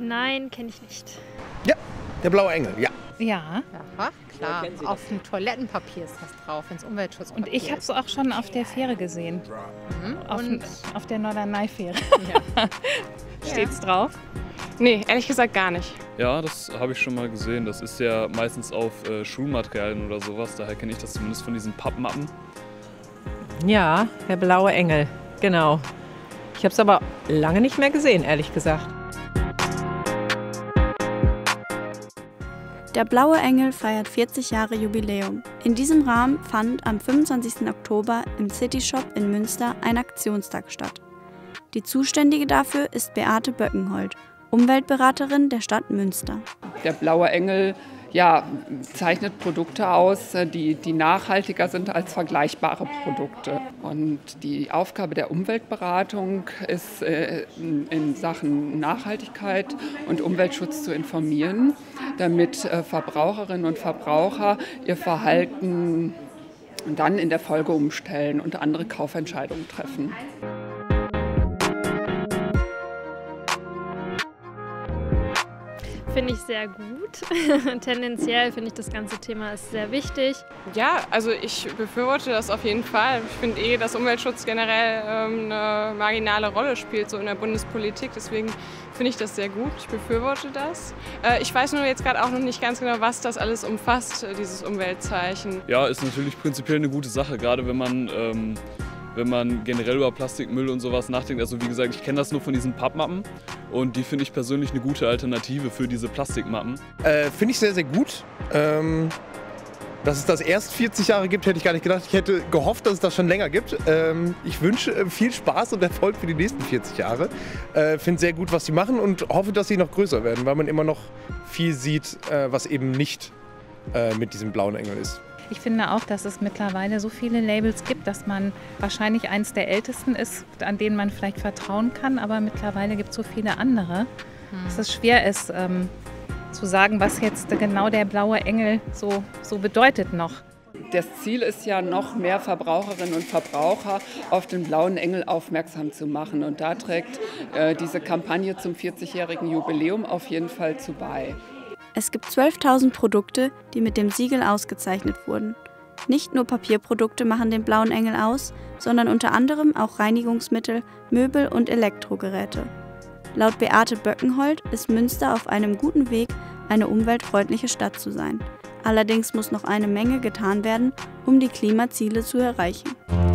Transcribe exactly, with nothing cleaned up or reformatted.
Nein, kenne ich nicht. Ja, der blaue Engel, ja. Ja. Ja, klar. Ja, auf dem Toilettenpapier ist das drauf, ins Umweltschutzpapier. Und ich habe es auch schon auf der Fähre gesehen. Mhm. Auf, Und auf der Norderney-Fähre. ja. Steht's drauf? Nee, ehrlich gesagt gar nicht. Ja, das habe ich schon mal gesehen. Das ist ja meistens auf äh, Schulmaterialien oder sowas. Daher kenne ich das zumindest von diesen Pappmappen. Ja, der blaue Engel, genau. Ich habe es aber lange nicht mehr gesehen, ehrlich gesagt. Der Blaue Engel feiert vierzig Jahre Jubiläum. In diesem Rahmen fand am fünfundzwanzigsten Oktober im City Shop in Münster ein Aktionstag statt. Die Zuständige dafür ist Beate Böckenhold, Umweltberaterin der Stadt Münster. Der Blaue Engel ja, zeichnet Produkte aus, die, die nachhaltiger sind als vergleichbare Produkte. Und die Aufgabe der Umweltberatung ist, in, in Sachen Nachhaltigkeit und Umweltschutz zu informieren, damit Verbraucherinnen und Verbraucher ihr Verhalten dann in der Folge umstellen und andere Kaufentscheidungen treffen. Finde ich sehr gut. Tendenziell finde ich, das ganze Thema ist sehr wichtig. Ja, also ich befürworte das auf jeden Fall. Ich finde eh, dass Umweltschutz generell ähm, eine marginale Rolle spielt, so in der Bundespolitik. Deswegen finde ich das sehr gut. Ich befürworte das. Äh, ich weiß nur jetzt gerade auch noch nicht ganz genau, was das alles umfasst, dieses Umweltzeichen. Ja, ist natürlich prinzipiell eine gute Sache, gerade wenn man, ähm, wenn man generell über Plastikmüll und sowas nachdenkt. Also wie gesagt, ich kenne das nur von diesen Pappmappen und die finde ich persönlich eine gute Alternative für diese Plastikmappen. Äh, finde ich sehr, sehr gut. Ähm, dass es das erst vierzig Jahre gibt, hätte ich gar nicht gedacht. Ich hätte gehofft, dass es das schon länger gibt. Ähm, ich wünsche äh, viel Spaß und Erfolg für die nächsten vierzig Jahre. Äh, finde sehr gut, was sie machen und hoffe, dass sie noch größer werden, weil man immer noch viel sieht, äh, was eben nicht äh, mit diesem blauen Engel ist. Ich finde auch, dass es mittlerweile so viele Labels gibt, dass man wahrscheinlich eins der ältesten ist, an denen man vielleicht vertrauen kann. Aber mittlerweile gibt es so viele andere, hm. dass es schwer ist, ähm, zu sagen, was jetzt genau der blaue Engel so, so bedeutet noch. Das Ziel ist ja, noch mehr Verbraucherinnen und Verbraucher auf den Blauen Engel aufmerksam zu machen. Und da trägt äh, diese Kampagne zum vierzigjährigen Jubiläum auf jeden Fall zu bei. Es gibt zwölftausend Produkte, die mit dem Siegel ausgezeichnet wurden. Nicht nur Papierprodukte machen den Blauen Engel aus, sondern unter anderem auch Reinigungsmittel, Möbel und Elektrogeräte. Laut Beate Böckenhold ist Münster auf einem guten Weg, eine umweltfreundliche Stadt zu sein. Allerdings muss noch eine Menge getan werden, um die Klimaziele zu erreichen.